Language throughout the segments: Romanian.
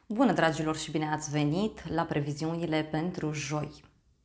Bună, dragilor, și bine ați venit la previziunile pentru joi.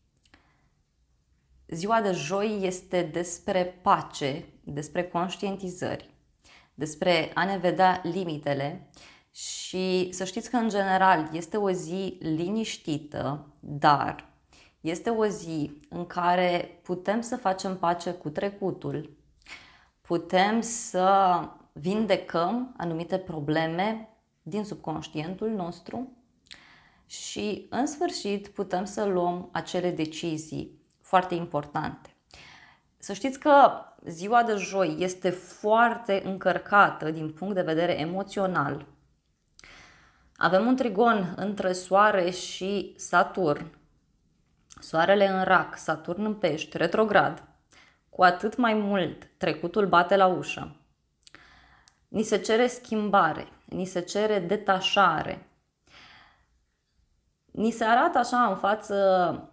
Ziua de joi este despre pace, despre conștientizări, despre a ne vedea limitele și să știți că, în general, este o zi liniștită, dar este o zi în care putem să facem pace cu trecutul, putem să vindecăm anumite probleme din subconștientul nostru și, în sfârșit, putem să luăm acele decizii foarte importante. Să știți că ziua de joi este foarte încărcată din punct de vedere emoțional. Avem un trigon între Soare și Saturn. Soarele în Rac, Saturn în Pești, retrograd. Cu atât mai mult trecutul bate la ușă. Ni se cere schimbare, ni se cere detașare. Ni se arată așa în față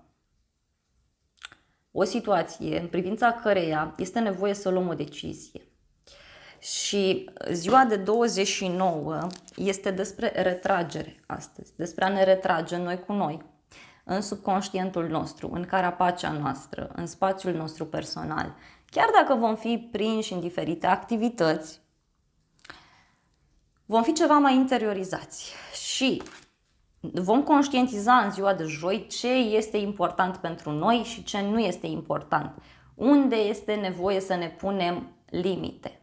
o situație în privința căreia este nevoie să luăm o decizie. Și ziua de 29 este despre retragere astăzi, despre a ne retrage noi cu noi, în subconștientul nostru, în carapacea noastră, în spațiul nostru personal. Chiar dacă vom fi prinși în diferite activități, vom fi ceva mai interiorizați și vom conștientiza în ziua de joi ce este important pentru noi și ce nu este important. Unde este nevoie să ne punem limite.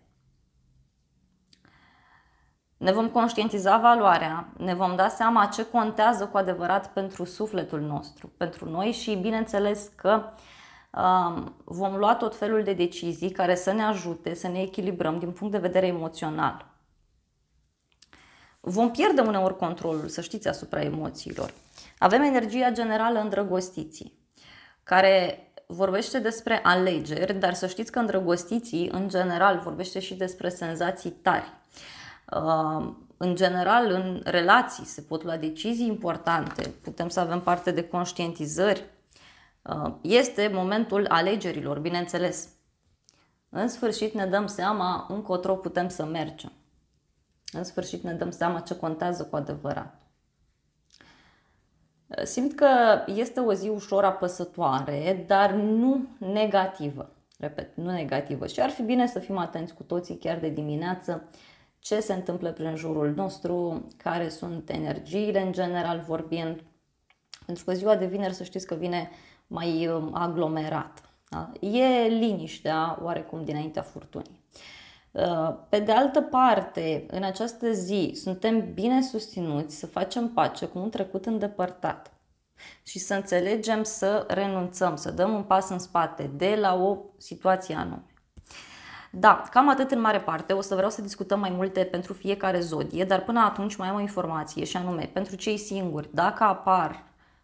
Ne vom conștientiza valoarea, ne vom da seama ce contează cu adevărat pentru sufletul nostru, pentru noi și bineînțeles că vom lua tot felul de decizii care să ne ajute să ne echilibrăm din punct de vedere emoțional. Vom pierde uneori controlul, să știți, asupra emoțiilor. Avem energia generală îndrăgostiții, care vorbește despre alegeri, dar să știți că îndrăgostiții, în general, vorbește și despre senzații tari. În general, în relații se pot lua decizii importante, putem să avem parte de conștientizări. Este momentul alegerilor, bineînțeles. În sfârșit ne dăm seama încotro putem să mergem. În sfârșit ne dăm seama ce contează cu adevărat. Simt că este o zi ușor apăsătoare, dar nu negativă. Repet, nu negativă. Și ar fi bine să fim atenți cu toții chiar de dimineață ce se întâmplă prin jurul nostru, care sunt energiile în general vorbind. Pentru că ziua de vineri să știți că vine mai aglomerat. Da? E liniștea oarecum dinaintea furtunii. Pe de altă parte, în această zi suntem bine susținuți să facem pace cu un trecut îndepărtat și să înțelegem să renunțăm, să dăm un pas în spate de la o situație anume. Da, cam atât în mare parte. O să vreau să discutăm mai multe pentru fiecare zodie, dar până atunci mai am o informație și anume, pentru cei singuri, dacă apar,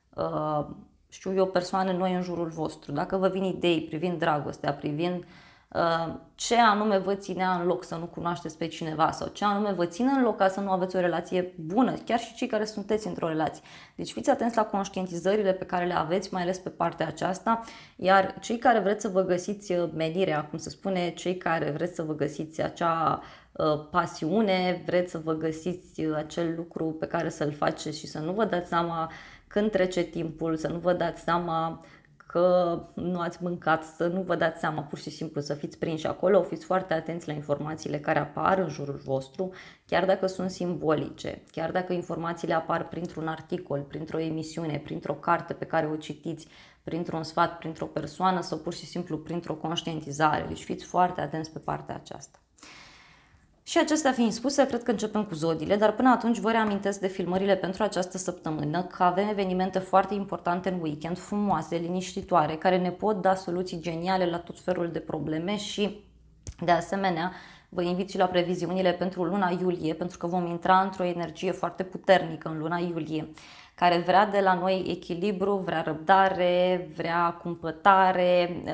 știu eu, persoane noi în jurul vostru, dacă vă vin idei privind dragostea, privind ce anume vă ținea în loc să nu cunoașteți pe cineva sau ce anume vă ține în loc ca să nu aveți o relație bună, chiar și cei care sunteți într-o relație. Deci fiți atenți la conștientizările pe care le aveți, mai ales pe partea aceasta, iar cei care vreți să vă găsiți menirea, cum se spune, cei care vreți să vă găsiți acea pasiune, vreți să vă găsiți acel lucru pe care să-l faceți și să nu vă dați seama când trece timpul, să nu vă dați seama că nu ați mâncat, să nu vă dați seama, pur și simplu să fiți prinși acolo, fiți foarte atenți la informațiile care apar în jurul vostru, chiar dacă sunt simbolice, chiar dacă informațiile apar printr-un articol, printr-o emisiune, printr-o carte pe care o citiți, printr-un sfat, printr-o persoană sau pur și simplu printr-o conștientizare. Deci fiți foarte atenți pe partea aceasta. Și acestea fiind spuse, cred că începem cu zodiile, dar până atunci vă reamintesc de filmările pentru această săptămână, că avem evenimente foarte importante în weekend, frumoase, liniștitoare, care ne pot da soluții geniale la tot felul de probleme și, de asemenea, vă invit și la previziunile pentru luna iulie, pentru că vom intra într-o energie foarte puternică în luna iulie, care vrea de la noi echilibru, vrea răbdare, vrea cumpătare.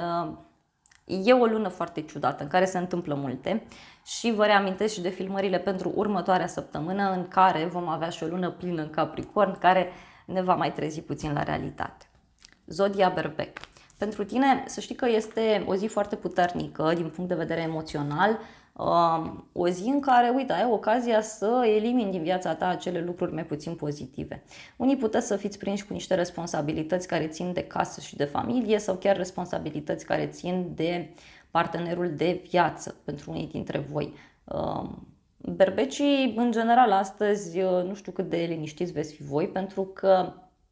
E o lună foarte ciudată în care se întâmplă multe și vă reamintesc și de filmările pentru următoarea săptămână în care vom avea și o lună plină în Capricorn care ne va mai trezi puțin la realitate. Zodia Berbec. Pentru tine să știi că este o zi foarte puternică din punct de vedere emoțional. O zi în care, uite, ai ocazia să elimini din viața ta acele lucruri mai puțin pozitive. Unii puteți să fiți prinși cu niște responsabilități care țin de casă și de familie sau chiar responsabilități care țin de partenerul de viață pentru unii dintre voi. Berbecii, în general, astăzi, nu știu cât de liniștiți veți fi voi, pentru că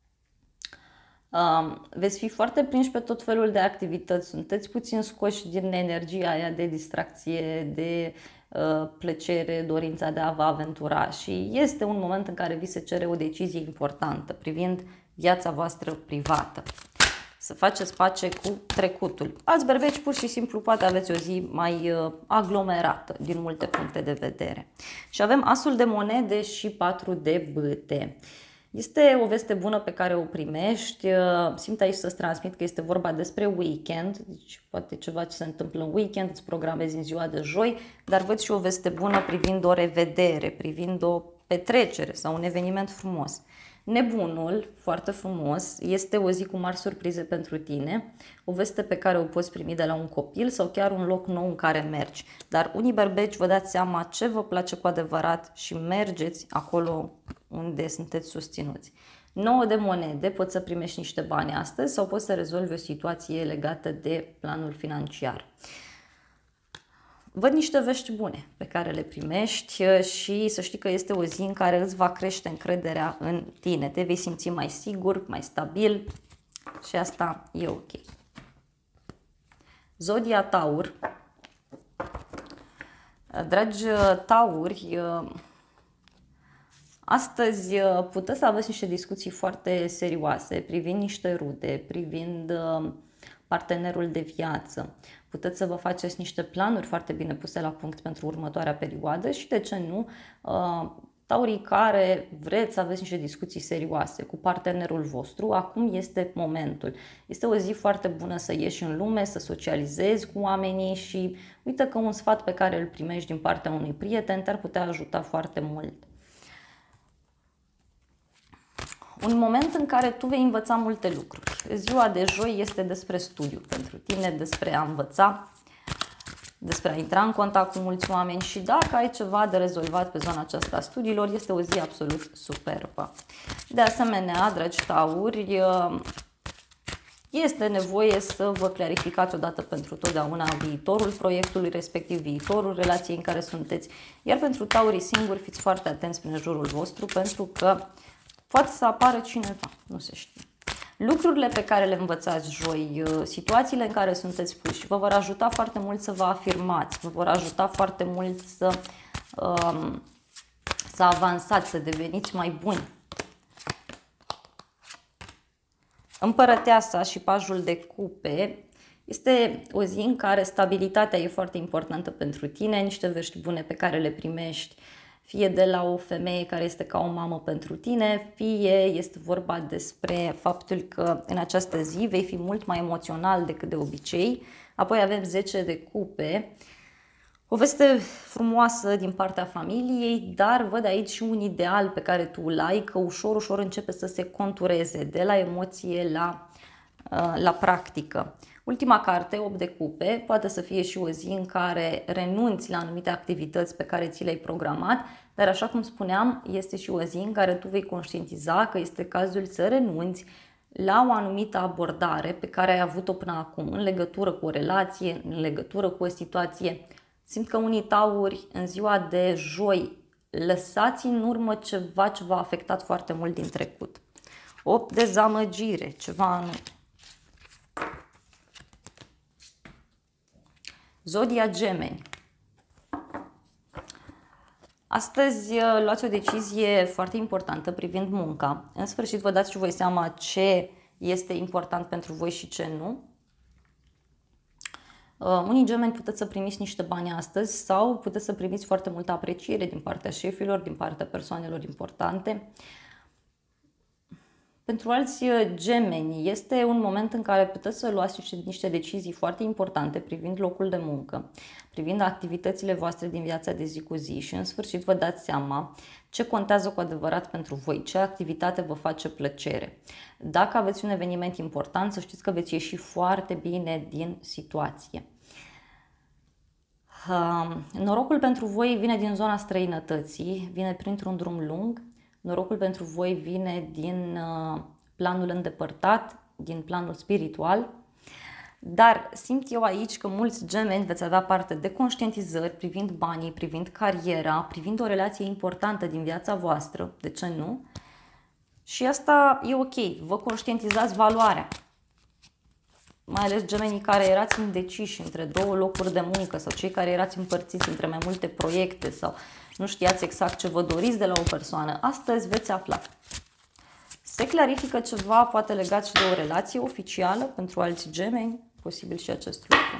veți fi foarte prinși pe tot felul de activități, sunteți puțin scoși din energia aia de distracție, de plăcere, dorința de a vă aventura și este un moment în care vi se cere o decizie importantă privind viața voastră privată. Să faceți pace cu trecutul. Alți berbeci pur și simplu poate aveți o zi mai aglomerată din multe puncte de vedere. Și avem asul de monede și 4 de bâte. Este o veste bună pe care o primești, simt aici să-ți transmit că este vorba despre weekend, deci poate ceva ce se întâmplă în weekend, îți programezi în ziua de joi, dar văd și o veste bună privind o revedere, privind o petrecere sau un eveniment frumos. Nebunul, foarte frumos, este o zi cu mari surprize pentru tine, o veste pe care o poți primi de la un copil sau chiar un loc nou în care mergi. Dar unii berbeci vă dați seama ce vă place cu adevărat și mergeți acolo unde sunteți susținuți. 9 de monede, poți să primești niște bani astăzi sau poți să rezolvi o situație legată de planul financiar. Văd niște vești bune pe care le primești și să știi că este o zi în care îți va crește încrederea în tine. Te vei simți mai sigur, mai stabil și asta e ok. Zodia Taur. Dragi tauri, astăzi puteți să aveți niște discuții foarte serioase privind niște rude, privind partenerul de viață. Puteți să vă faceți niște planuri foarte bine puse la punct pentru următoarea perioadă și, de ce nu, taurii care vreți să aveți niște discuții serioase cu partenerul vostru, acum este momentul. Este o zi foarte bună să ieși în lume, să socializezi cu oamenii și uite că un sfat pe care îl primești din partea unui prieten te-ar putea ajuta foarte mult. Un moment în care tu vei învăța multe lucruri. Ziua de joi este despre studiu pentru tine, despre a învăța, despre a intra în contact cu mulți oameni și dacă ai ceva de rezolvat pe zona aceasta a studiilor, este o zi absolut superbă. De asemenea, dragi tauri, este nevoie să vă clarificați odată pentru totdeauna viitorul proiectului, respectiv viitorul relației în care sunteți. Iar pentru taurii singuri, fiți foarte atenți prin jurul vostru, pentru că poate să apară cineva, nu se știe. Lucrurile pe care le învățați joi, situațiile în care sunteți puși, vă vor ajuta foarte mult să vă afirmați, vă vor ajuta foarte mult să avansați, să deveniți mai buni. Împărăteasa și pajul de cupe este o zi în care stabilitatea e foarte importantă pentru tine, niște vești bune pe care le primești, fie de la o femeie care este ca o mamă pentru tine, fie este vorba despre faptul că în această zi vei fi mult mai emoțional decât de obicei. Apoi avem 10 de cupe, o veste frumoasă din partea familiei, dar văd aici și un ideal pe care tu îl ai, că ușor, ușor începe să se contureze de la emoție la practică. Ultima carte, 8 de cupe, poate să fie și o zi în care renunți la anumite activități pe care ți le-ai programat, dar așa cum spuneam, este și o zi în care tu vei conștientiza că este cazul să renunți la o anumită abordare pe care ai avut-o până acum, în legătură cu o relație, în legătură cu o situație. Simt că unii tauri în ziua de joi lăsați în urmă ceva ce v-a afectat foarte mult din trecut. 8 de dezamăgire, ceva anume. Zodia Gemeni. Astăzi luați o decizie foarte importantă privind munca. În sfârșit vă dați și voi seama ce este important pentru voi și ce nu. Unii gemeni puteți să primiți niște bani astăzi sau puteți să primiți foarte multă apreciere din partea șefilor, din partea persoanelor importante. Pentru alți gemeni este un moment în care puteți să luați niște decizii foarte importante privind locul de muncă, privind activitățile voastre din viața de zi cu zi și în sfârșit vă dați seama ce contează cu adevărat pentru voi, ce activitate vă face plăcere. Dacă aveți un eveniment important, să știți că veți ieși foarte bine din situație. Norocul pentru voi vine din zona străinătății, vine printr-un drum lung. Norocul pentru voi vine din planul îndepărtat, din planul spiritual. Dar simt eu aici că mulți gemeni veți avea parte de conștientizări privind banii, privind cariera, privind o relație importantă din viața voastră, de ce nu? Și asta e ok, vă conștientizați valoarea. Mai ales gemenii care erați indeciși între două locuri de muncă sau cei care erați împărțiți între mai multe proiecte sau nu știați exact ce vă doriți de la o persoană, astăzi veți afla. Se clarifică ceva, poate legat și de o relație oficială pentru alți gemeni, posibil și acest lucru.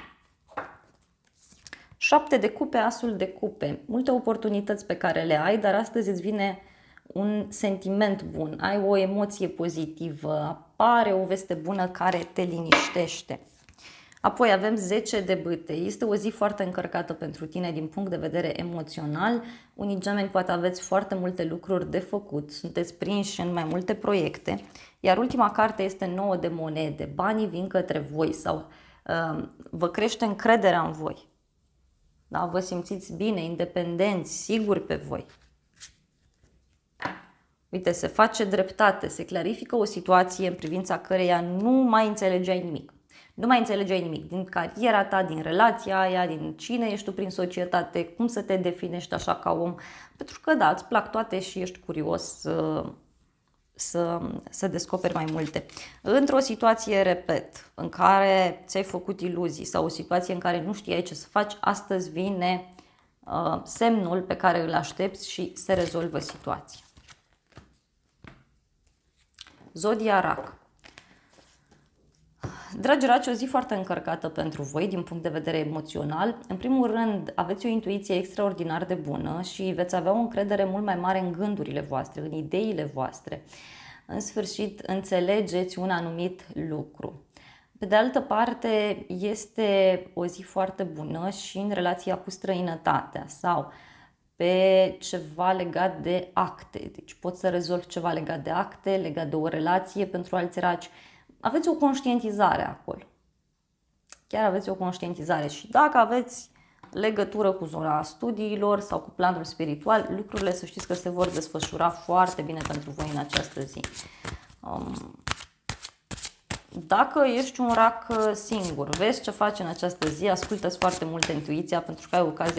7 de cupe, asul de cupe, multe oportunități pe care le ai, dar astăzi îți vine un sentiment bun, ai o emoție pozitivă, apare o veste bună care te liniștește. Apoi avem 10 de bâte, este o zi foarte încărcată pentru tine din punct de vedere emoțional. Unii gemeni poate aveți foarte multe lucruri de făcut, sunteți prinși în mai multe proiecte, iar ultima carte este 9 de monede, banii vin către voi sau vă crește încrederea în voi. Da? Vă simțiți bine, independenți, siguri pe voi. Uite, se face dreptate, se clarifică o situație în privința căreia nu mai înțelegeai nimic. Nu mai înțelegeai nimic din cariera ta, din relația aia, din cine ești tu prin societate, cum să te definești așa ca om. Pentru că da, îți plac toate și ești curios să descoperi mai multe. Într-o situație, repet, în care ți-ai făcut iluzii sau o situație în care nu știai ce să faci, astăzi vine semnul pe care îl aștepți și se rezolvă situația. Zodia Rac. Dragi raci, o zi foarte încărcată pentru voi din punct de vedere emoțional. În primul rând, aveți o intuiție extraordinar de bună și veți avea o încredere mult mai mare în gândurile voastre, în ideile voastre. În sfârșit, înțelegeți un anumit lucru. Pe de altă parte, este o zi foarte bună și în relația cu străinătatea sau pe ceva legat de acte. Deci poți să rezolvi ceva legat de acte, legat de o relație pentru alți raci. Aveți o conștientizare acolo. Chiar aveți o conștientizare și dacă aveți legătură cu zona studiilor sau cu planul spiritual, lucrurile să știți că se vor desfășura foarte bine pentru voi în această zi. Dacă ești un rac singur, vezi ce faci în această zi, ascultă-ți foarte mult intuiția pentru că ai ocazia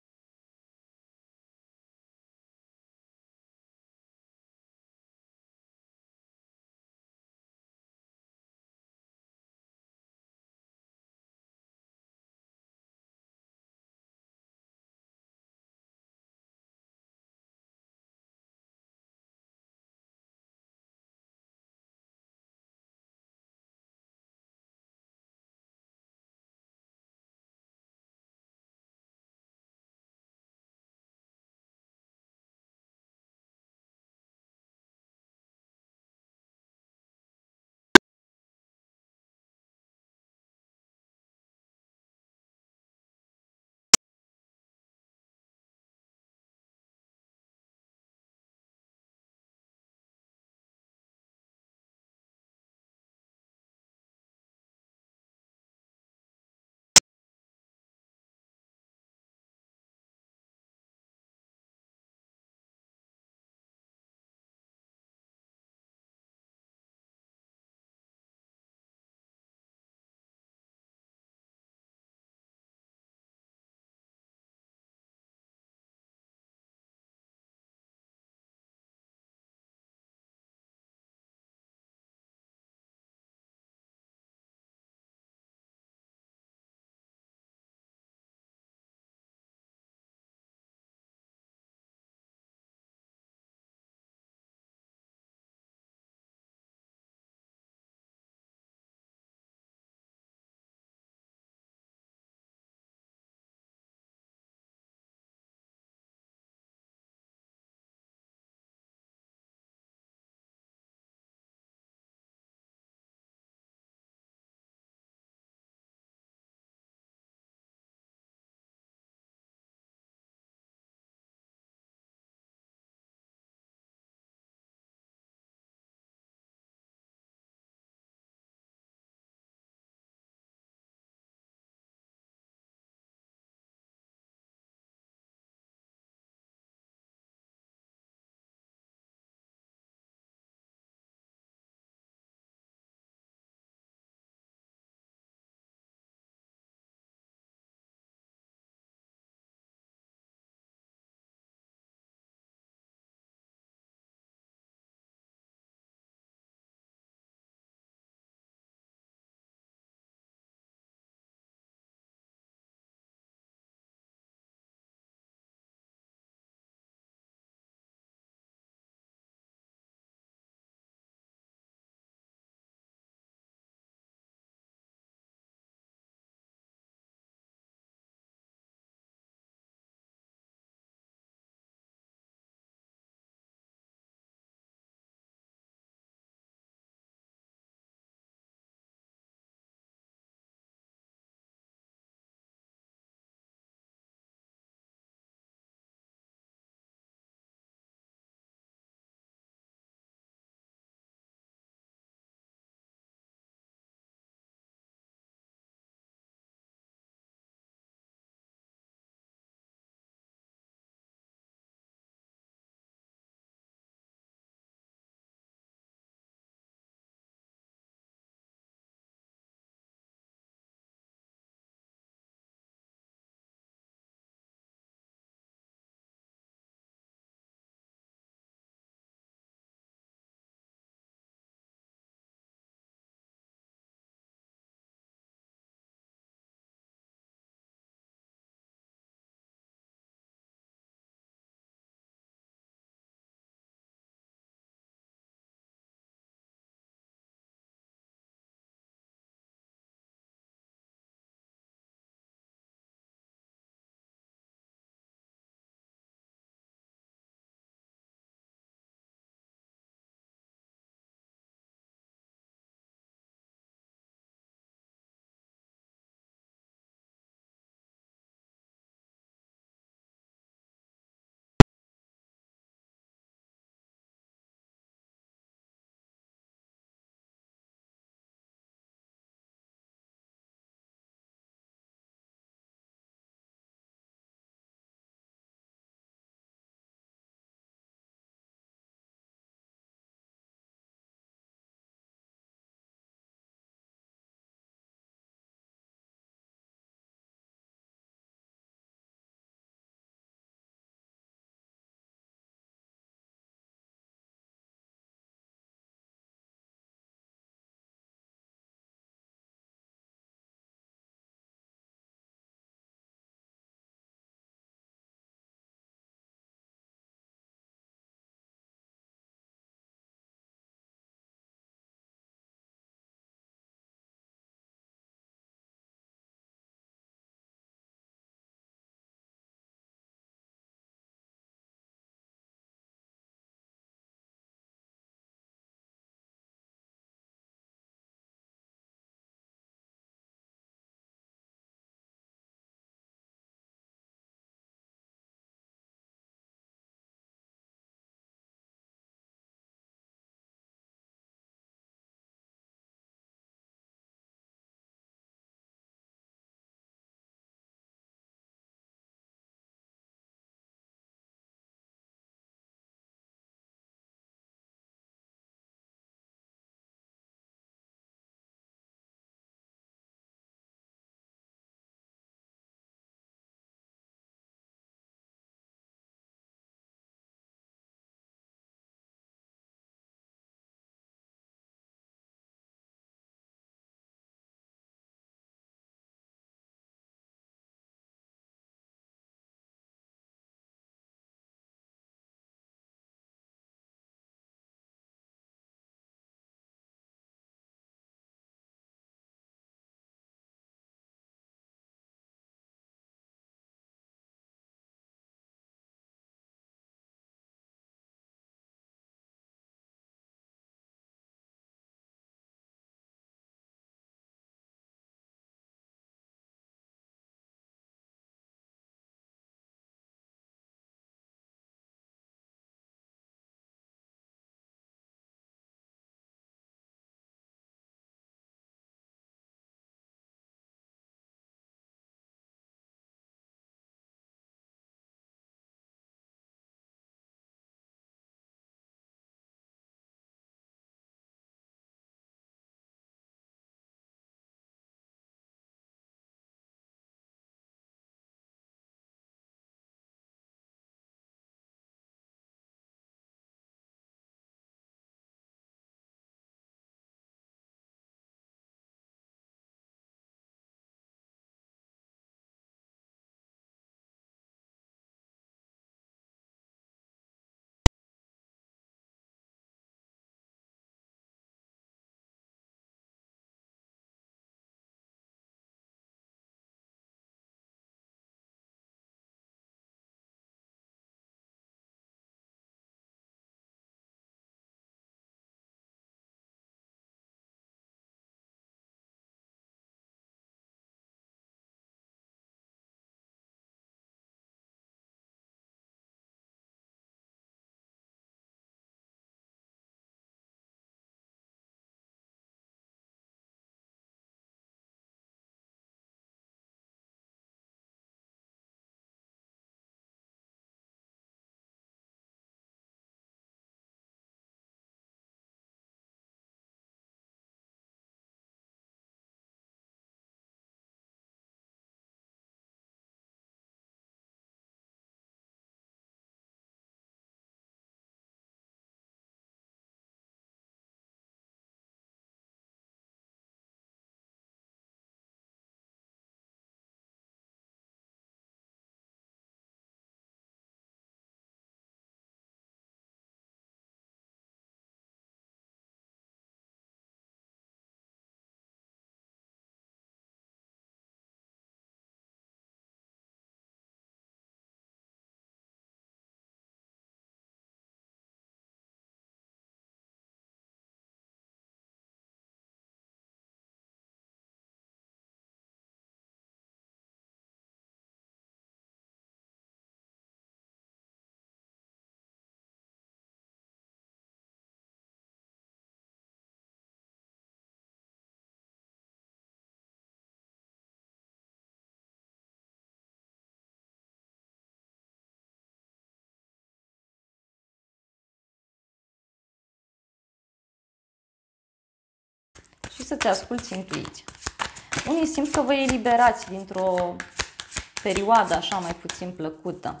și să-ți asculți intuiția. Unii simt că vă eliberați dintr-o perioadă așa mai puțin plăcută.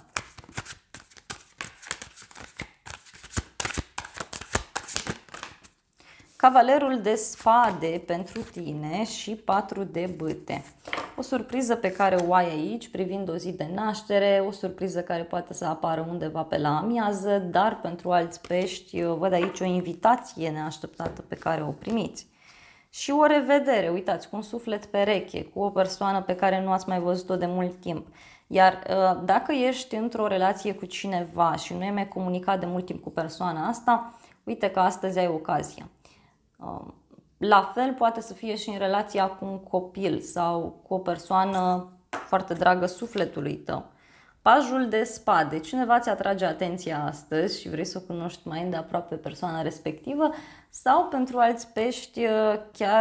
Cavalerul de spade pentru tine și 4 de bâte. O surpriză pe care o ai aici privind o zi de naștere, o surpriză care poate să apară undeva pe la amiază, dar pentru alți pești văd aici o invitație neașteptată pe care o primiți. Și o revedere, uitați, cu un suflet pereche, cu o persoană pe care nu ați mai văzut-o de mult timp. Iar dacă ești într-o relație cu cineva și nu ai mai comunicat de mult timp cu persoana asta, uite că astăzi ai ocazia. La fel poate să fie și în relația cu un copil sau cu o persoană foarte dragă sufletului tău. Pajul de spade. Cineva ți atrage atenția astăzi și vrei să o cunoști mai îndeaproape persoana respectivă, sau pentru alți pești chiar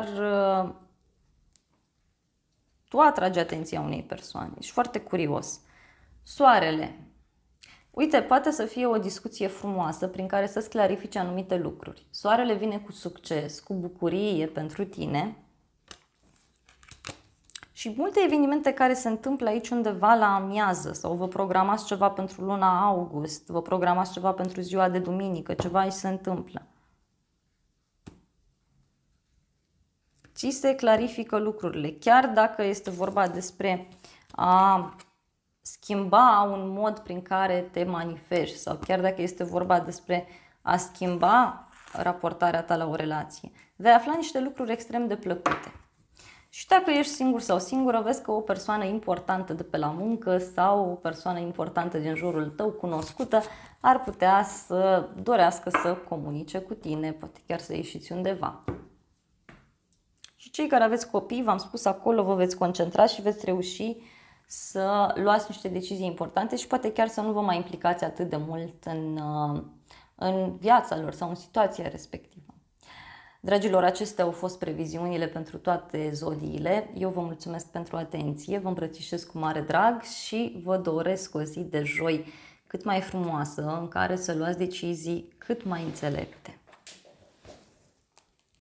tu atragi atenția unei persoane. Ești foarte curios. Soarele. Uite, poate să fie o discuție frumoasă prin care să-ți clarifici anumite lucruri. Soarele vine cu succes, cu bucurie pentru tine și multe evenimente care se întâmplă aici undeva la amiază sau vă programați ceva pentru luna august, vă programați ceva pentru ziua de duminică, ceva aici se întâmplă. Ți se clarifică lucrurile, chiar dacă este vorba despre a schimba un mod prin care te manifesti sau chiar dacă este vorba despre a schimba raportarea ta la o relație. Vei afla niște lucruri extrem de plăcute. Și dacă ești singur sau singură, vezi că o persoană importantă de pe la muncă sau o persoană importantă din jurul tău, cunoscută, ar putea să dorească să comunice cu tine, poate chiar să ieșiți undeva. Și cei care aveți copii, v-am spus, acolo vă veți concentra și veți reuși să luați niște decizii importante și poate chiar să nu vă mai implicați atât de mult în viața lor sau în situația respectivă. Dragilor, acestea au fost previziunile pentru toate zodiile. Eu vă mulțumesc pentru atenție, vă îmbrățișez cu mare drag și vă doresc o zi de joi cât mai frumoasă, în care să luați decizii cât mai înțelepte.